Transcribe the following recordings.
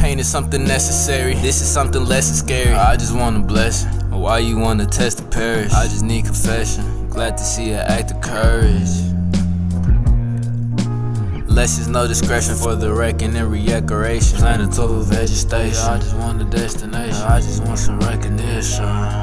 Pain is something necessary, this is something less scary. I just want a blessing, why you wanna test the parish? I just need confession, glad to see an act of courage. Less is no discretion for the wrecking and redecoration. Planet over vegetation, I just want a destination, I just want some recognition.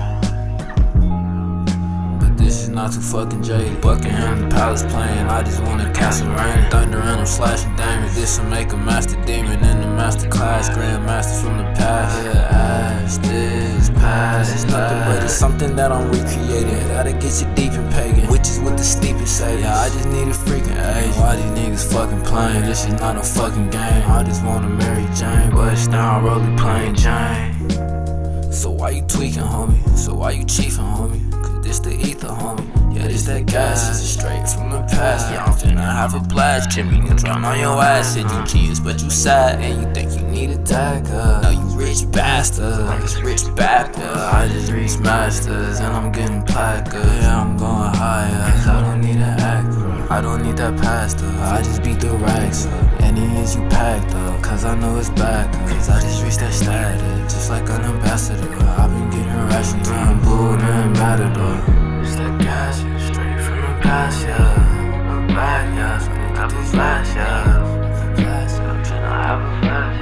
But this is not too fucking jaded. Buckingham Palace playing, I just want a castle rain. Thunder and I'm slashing damage, this'll make a master demon in the master class. Grandmaster from the past, yeah, ash this past. It's nothing but it's something that I'm recreating. That'll get you deep in pagan, which is what the steepest say. Yeah, I just need a freaking age. Why these niggas fucking playing? This is not a fucking game. I just wanna marry Jane, but it's down rolling plain Jane. So why you tweaking, homie? So why you chiefing, homie? Cause this the ether, homie. Yeah, this that gas, this is straight from the past. Yeah, I'm finna have a blast. Jimmy can drown on your ass. Said you genius, but you sad. And you think you need a dagger. No, you rich bastard. Like it's rich bastard. I just reached masters and I'm getting plaques. Yeah, I'm going higher. Cause I don't need an actor. I don't need that pastor. I just beat the racks up. Any is you packed up. Cause I know it's back. Cause I just reached that status. Just like an ambassador. I've been getting rations. I'm blue and matador. It's that gas, straight from the past, yeah. I'm back, yeah. So I need to have a flash, yeah. I'm tryna have a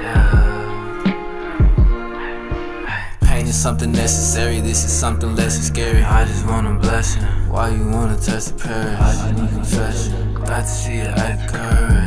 flash, yeah. Pain is something necessary, this is something less scary. I just want a blessing, why you wanna test the parish? I just need confession, glad to see it at courage.